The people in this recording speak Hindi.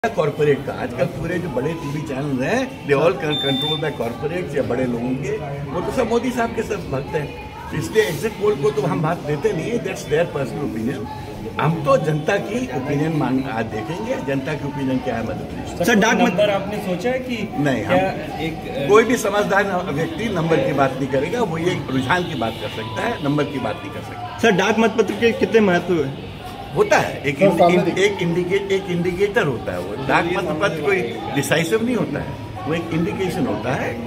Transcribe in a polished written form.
कॉर्पोरेट का आजकल पूरे जो बड़े टीवी चैनल हैं they all control by corporate या बड़े लोगों के, वो तो सब मोदी साहब के सब भक्त हैं। इसलिए एग्जिट पोल को तो हम बात देते नहीं है, दैट्स देयर पर्सनल ओपिनियन। हम तो जनता की ओपिनियन आज देखेंगे, जनता की ओपिनियन क्या है मध्य प्रदेश। सर डाक नंबर आपने सोचा है कि नहीं, हम कोई भी समझदार व्यक्ति नंबर की बात नहीं करेगा, वो ये रुझान की बात कर सकता है, नंबर की बात नहीं कर सकता। सर डाक मतपत्र के कितने महत्व है? होता है एक इंडिकेटर होता है, वो डाक मतपत्र कोई डिसाइसिव नहीं होता है, वो एक इंडिकेशन होता है।